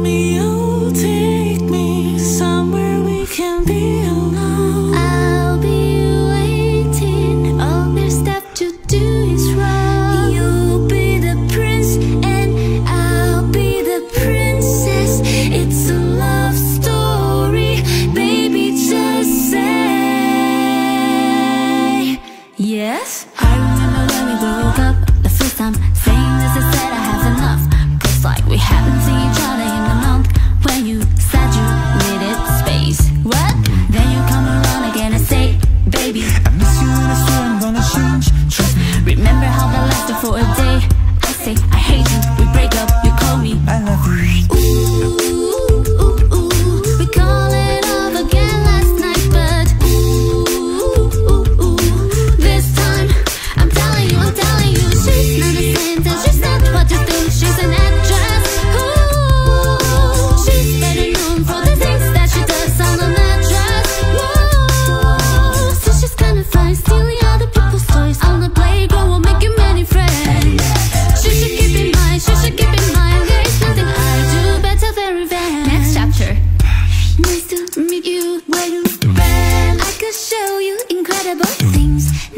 Romeo, take me somewhere we can be alone. I'll be waiting, all there's left to do is wrong. You'll be the prince and I'll be the princess. It's a love story, baby, just say yes. I remember when we broke up the first time, saying this I said I have enough. Cause like we haven't seen each other in a month. When you said you needed space, what? Then you come around again and say, baby, I miss you and I swear I'm gonna change. Trust me. remember how that lasted for a day? I say I hate you, we break up, you call me I love you. ooh, ooh, ooh. We call it off again last night, but ooh, this time I'm telling you, she's not a saint and she's not what you think. She's an actress. Ooh, she's better known for the things that she does on the mattress. Whoa, so she's kinda fine, stealing other people's toys on the playground, won't make you many friends. She should keep in mind, there is nothing I do better than revenge. Next chapter. Nice to meet you where you been. I could show you incredible things